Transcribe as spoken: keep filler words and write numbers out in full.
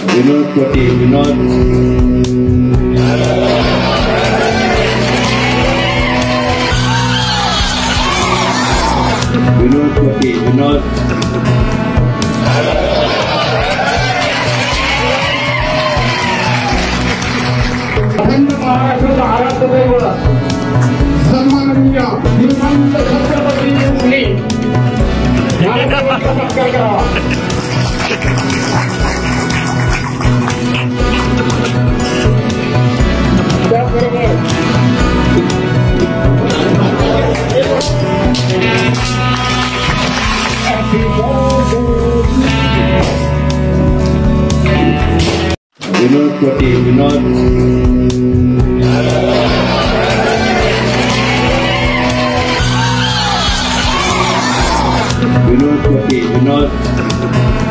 विनोद कोटी विनोद विनोद कोटी विनोद अखंड महाराष्ट्राचा आराध्य दैवत सन्माननीय श्रीमंत छत्रपती मुली यांचा सत्कार करावा। त्याचबरोबर विनोद कोटी विनोद विनोद कोटी विनोद